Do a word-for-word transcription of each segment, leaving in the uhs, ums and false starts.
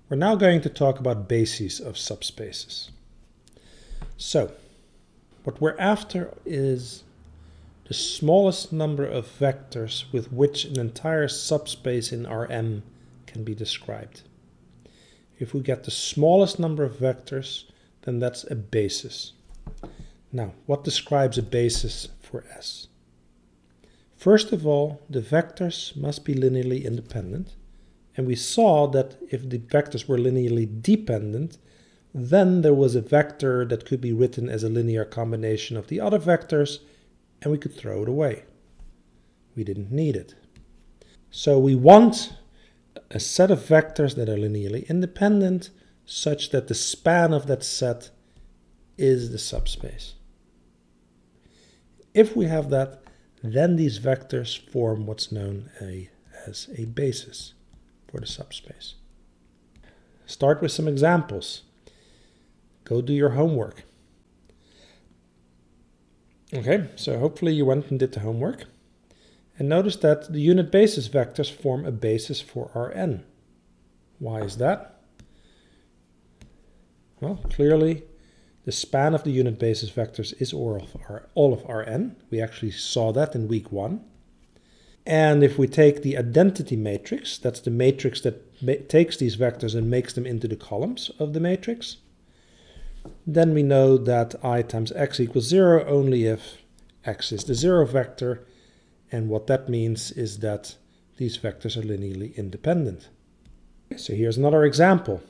We're now going to talk about bases of subspaces. So, what we're after is the smallest number of vectors with which an entire subspace in Rn can be described. If we get the smallest number of vectors, then that's a basis. Now, what describes a basis for S? First of all, the vectors must be linearly independent. And we saw that if the vectors were linearly dependent, then there was a vector that could be written as a linear combination of the other vectors, and we could throw it away. We didn't need it. So we want a set of vectors that are linearly independent, such that the span of that set is the subspace. If we have that, then these vectors form what's known a, as a basis for the subspace. Start with some examples. Go do your homework. Okay, so hopefully you went and did the homework. And notice that the unit basis vectors form a basis for Rn. Why is that? Well, clearly the span of the unit basis vectors is all of, R, all of Rn. We actually saw that in week one. And if we take the identity matrix, that's the matrix that takes these vectors and makes them into the columns of the matrix, then we know that I times x equals zero only if x is the zero vector, and what that means is that these vectors are linearly independent. So here's another example.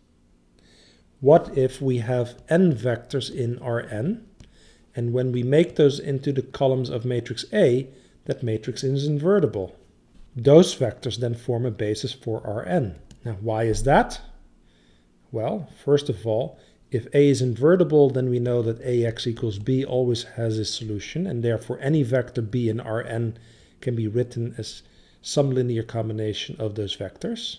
What if we have n vectors in Rn, and when we make those into the columns of matrix A, that matrix is invertible? Those vectors then form a basis for Rn. Now, why is that? Well, first of all, if A is invertible, then we know that Ax equals B always has a solution, and therefore any vector B in Rn can be written as some linear combination of those vectors.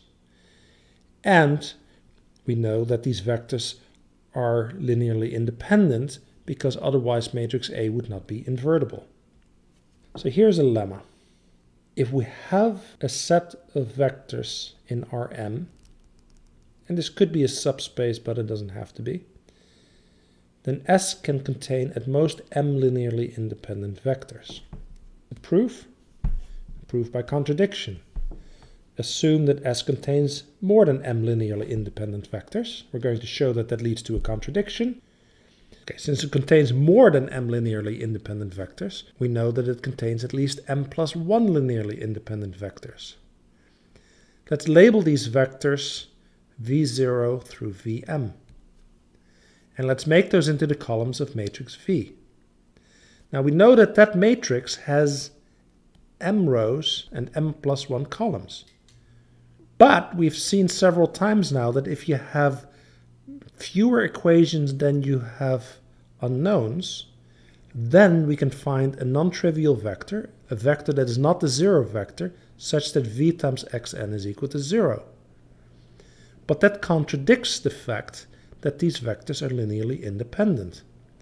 And we know that these vectors are linearly independent because otherwise matrix A would not be invertible. So here's a lemma. If we have a set of vectors in Rm, and this could be a subspace, but it doesn't have to be, then S can contain at most m linearly independent vectors. The proof? Proof by contradiction. Assume that S contains more than m linearly independent vectors. We're going to show that that leads to a contradiction. Okay, since it contains more than m linearly independent vectors, we know that it contains at least m plus one linearly independent vectors. Let's label these vectors v zero through vm. And let's make those into the columns of matrix V. Now we know that that matrix has m rows and m plus one columns. But we've seen several times now that if you have fewer equations than you have unknowns, then we can find a non-trivial vector, a vector that is not the zero vector, such that v times xn is equal to zero. But that contradicts the fact that these vectors are linearly independent.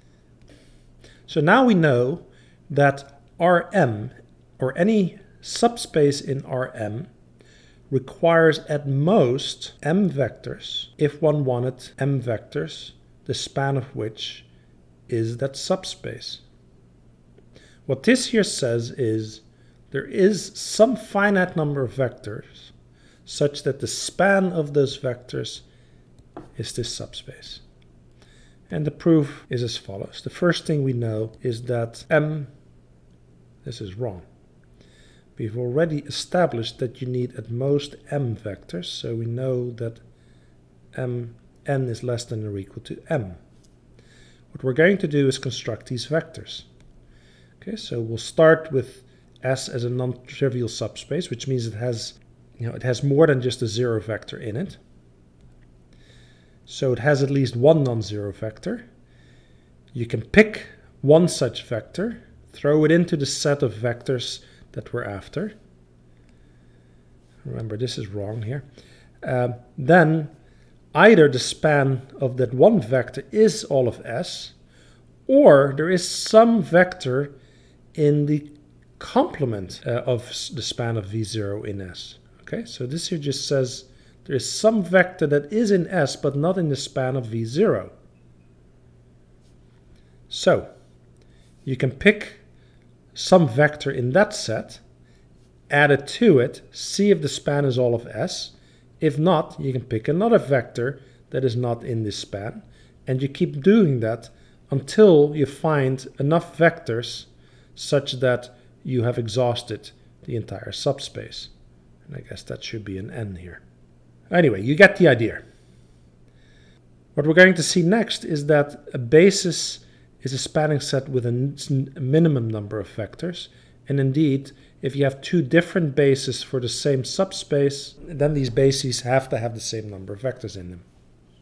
So now we know that Rm, or any subspace in Rm, requires at most m vectors if one wanted m vectors, the span of which is that subspace. What this here says is there is some finite number of vectors such that the span of those vectors is this subspace. And the proof is as follows. The first thing we know is that m, this is wrong. We've already established that you need at most m vectors, so we know that m, n is less than or equal to m. What we're going to do is construct these vectors. Okay, so we'll start with S as a non-trivial subspace, which means it has, you know, it has more than just a zero vector in it. So it has at least one non-zero vector. You can pick one such vector, throw it into the set of vectors that we're after. Remember, this is wrong here. Uh, then either the span of that one vector is all of S, or there is some vector in the complement uh, of the span of v zero in S. Okay, so this here just says there is some vector that is in S but not in the span of V zero. So you can pick some vector in that set, add it to it, see if the span is all of S. If not, you can pick another vector that is not in this span, and you keep doing that until you find enough vectors such that you have exhausted the entire subspace. And I guess that should be an N here. Anyway, you get the idea. What we're going to see next is that a basis is a spanning set with a minimum number of vectors. And indeed, if you have two different bases for the same subspace, then these bases have to have the same number of vectors in them.